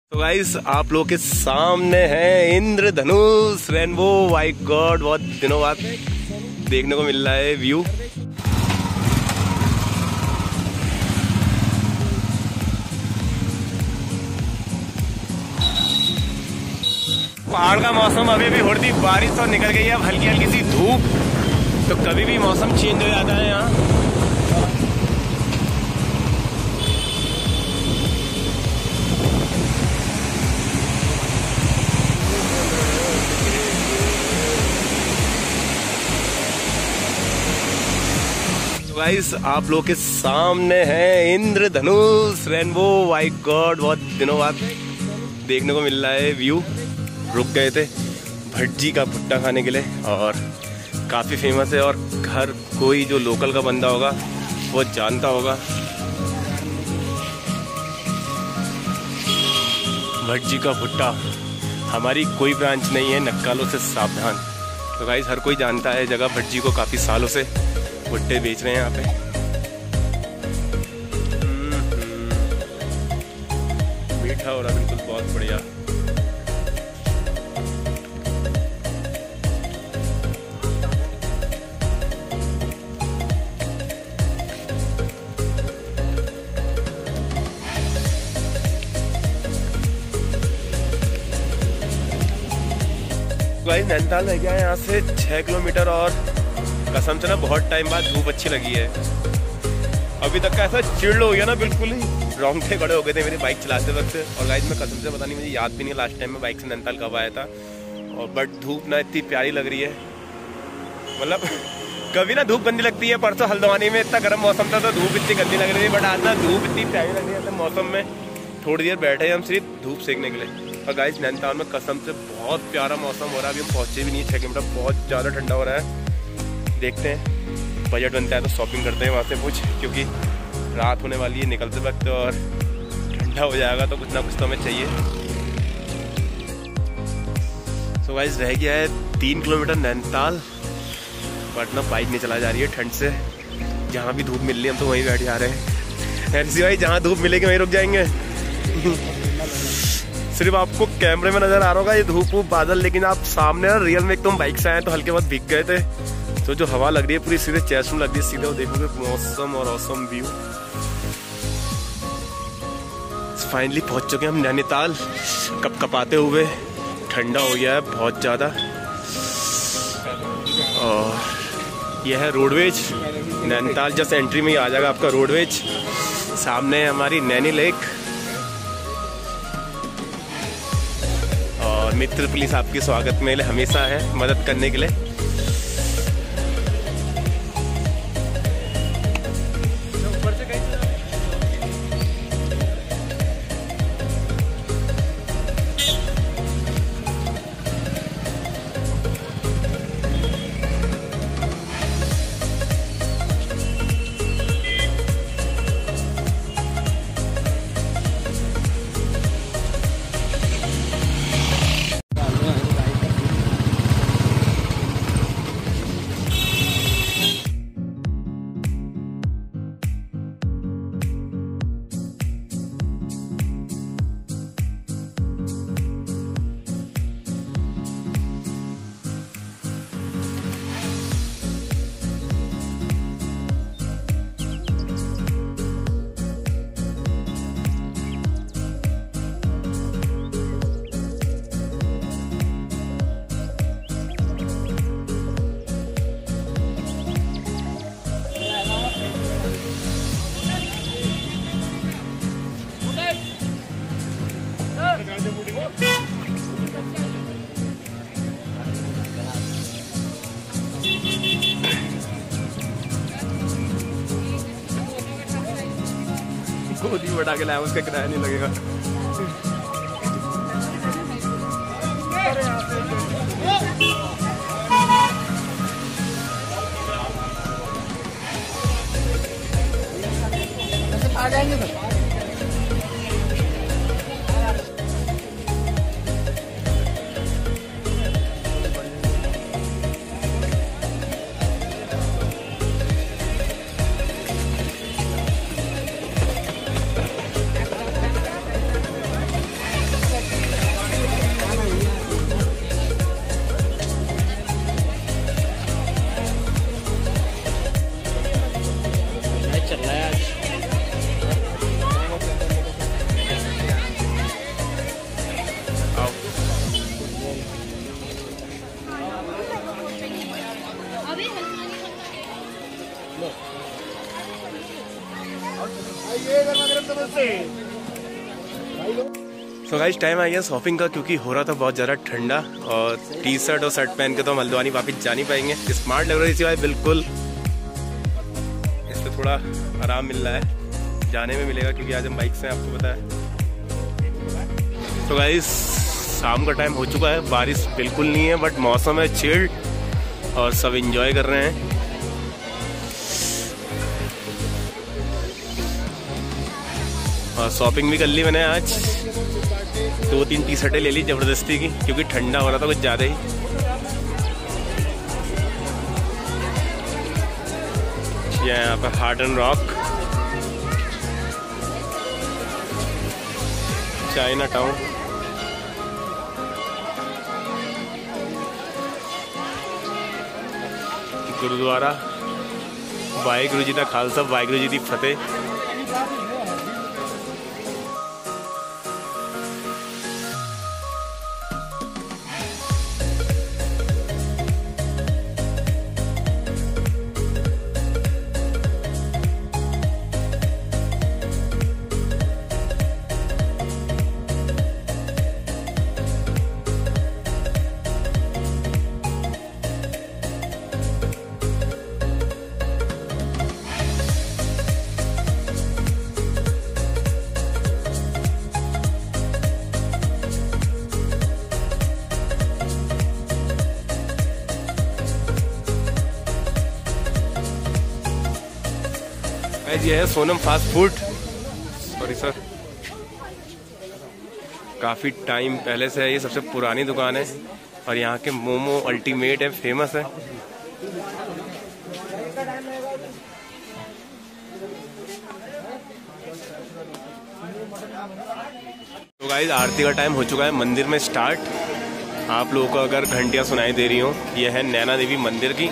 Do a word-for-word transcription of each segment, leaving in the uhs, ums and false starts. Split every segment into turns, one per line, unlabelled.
तो गाइस आप लोग के सामने है इंद्रधनुष रेनबो। माय गॉड, बहुत दिनों बाद देखने को मिल रहा है व्यू। पहाड़ का मौसम अभी भी होती बारिश और निकल गई है अब हल्की हल्की सी धूप, तो कभी भी मौसम चेंज हो जाता है यहाँ। गाइस आप लोग के सामने है इंद्रधनुष रेनबो। माय गॉड, बहुत दिनों बाद देखने को मिल रहा है व्यू। रुक गए थे भटजी का भुट्टा खाने के लिए और काफ़ी फेमस है और हर कोई जो लोकल का बंदा होगा वो जानता होगा। भटजी का भुट्टा, हमारी कोई ब्रांच नहीं है, नक्कालों से सावधान। तो गाइस हर कोई जानता है जगह भटजी को, काफ़ी सालों से भुट्टे बेच रहे हैं यहाँ पे। मीठा हो रहा बिल्कुल, बहुत बढ़िया। गाइस नैनीताल रह गया है यहाँ से छह किलोमीटर और कसम से ना बहुत टाइम बाद धूप अच्छी लगी है। अभी तक का ऐसा चिल्ड हो गया ना, बिल्कुल ही रोंगटे खड़े हो गए थे मेरी बाइक चलाते वक्त। और गाइस मैं कसम से पता नहीं, मुझे याद भी नहीं लास्ट टाइम मैं बाइक से नैनीताल कब आया था। और बट धूप ना इतनी प्यारी लग रही है, मतलब कभी ना धूप गंदी लगती है। परसों हल्द्वानी में इतना गर्म मौसम था तो धूप इतनी गंदी लग रही थी, बट आज ना धूप इतनी प्यारी लग रही है मौसम में। थोड़ी देर बैठे हम सिर्फ धूप सेकने के लिए। और गाइस नैनीताल में कसम से बहुत प्यारा मौसम हो रहा है। अभी हम पहुँचे भी नहीं छः किलोमीटर, बहुत ज़्यादा ठंडा हो रहा है। देखते हैं बजट बनता है तो शॉपिंग करते हैं वहाँ से कुछ, क्योंकि रात होने वाली है निकलते वक्त और ठंडा हो जाएगा तो कुछ ना कुछ तो हमें चाहिए। सो गाइस रह गया है तीन किलोमीटर नैनीताल, बट ना बाइक नहीं चला जा रही है ठंड से। जहाँ भी धूप मिल रही है हम तो वहीं बैठ जा रहे हैं। एनसी भाई जहाँ धूप मिलेगी वहीं रुक जाएंगे। सिर्फ आपको कैमरे में नजर आ रहा होगा ये धूप वूप बादल, लेकिन आप सामने ना रियल में एकदम बाइक से आए तो हल्के बहुत भीग गए थे। तो जो हवा लग रही है पूरी सीधे चेस्ट में लग रही है, सीधे वो देखोगे मौसम और औसम व्यू। फाइनली पहुंच चुके हैं हम नैनीताल, कप कपाते हुए। ठंडा हो गया है बहुत ज़्यादा। और यह है रोडवेज नैनीताल। जस्ट एंट्री में ही आ जाएगा आपका रोडवेज। सामने है हमारी नैनी लेक और मित्र पुलिस आपके स्वागत में हमेशा है, मदद करने के लिए। गोदी बढ़ा के लाया, उसका किराया नहीं लगेगा। आ जाएंगे तो गाइस टाइम आ गया शॉपिंग का, क्योंकि हो रहा था बहुत ज़्यादा ठंडा और टी शर्ट और शर्ट पहन के तो हम हल्द्वानी वापस जा नहीं पाएंगे। स्मार्ट लग रही थी भाई बिल्कुल, इससे थोड़ा आराम मिल रहा है, जाने में मिलेगा क्योंकि आज हम बाइक से हैं, आपको पता है। तो गाइस शाम का टाइम हो चुका है, बारिश बिल्कुल नहीं है बट मौसम है चिल्ड और सब एंजॉय कर रहे हैं। और शॉपिंग भी कर ली मैंने आज, दो तीन टी शर्टें ले ली जबरदस्ती की, क्योंकि ठंडा हो रहा था कुछ ज़्यादा ही। यहाँ पर hard and rock, China town, gurudwara, Waheguru ji का खालसा वाहिगुरु जी की फतेह। ये है Sonam fast food, sorry sir, काफ़ी टाइम पहले से है, ये सबसे पुरानी दुकान है और यहाँ के मोमो अल्टीमेट है, फेमस है। तो गाइस आरती का टाइम हो चुका है मंदिर में स्टार्ट। आप लोगों को अगर घंटियाँ सुनाई दे रही हो, यह है नैना देवी मंदिर की।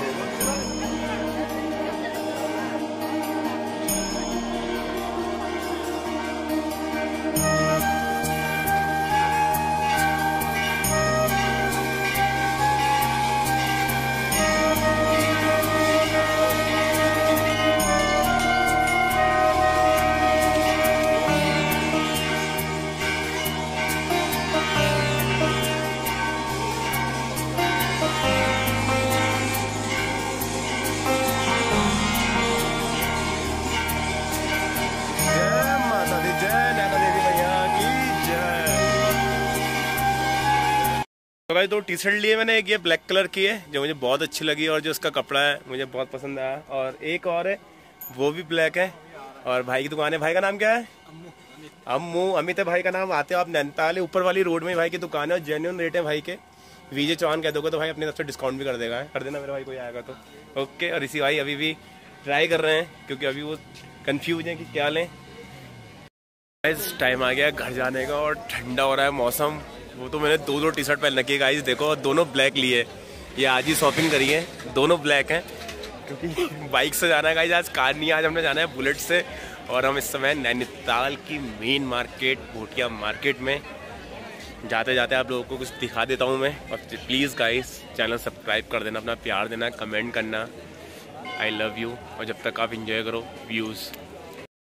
तो भाई दो टी शर्ट लिए मैंने, एक ये ब्लैक कलर की है जो मुझे बहुत अच्छी लगी और जो उसका कपड़ा है मुझे बहुत पसंद आया, और एक और है वो भी ब्लैक है। और भाई की दुकान है, भाई का नाम क्या है? अम्मू, अमित है भाई का नाम। आते हो आप नैनीताल ऊपर वाली रोड में भाई की दुकान है और जेन्युइन रेट है भाई के। विजय चौहान कह दोगे तो भाई अपने तरफ से डिस्काउंट भी कर देगा, कर देना मेरे भाई कोई आएगा तो। ओके, और इसी भाई अभी भी ट्राई कर रहे हैं क्योंकि अभी वो कन्फ्यूज है कि क्या लें। टाइम आ गया घर जाने का और ठंडा हो रहा है मौसम। वो तो मैंने दो दो टी शर्ट पहन रखी है गाइस, देखो दोनों ब्लैक लिए। ये आज ही शॉपिंग करी है, दोनों ब्लैक हैं क्योंकि बाइक से जाना है गाइस, आज कार नहीं, आज हमने जाना है बुलेट से। और हम इस समय नैनीताल की मेन मार्केट भोटिया मार्केट में जाते जाते आप लोगों को कुछ दिखा देता हूँ मैं। और प्लीज़ गाइस चैनल सब्सक्राइब कर देना, अपना प्यार देना, कमेंट करना। I love you. और जब तक आप इंजॉय करो व्यूज़।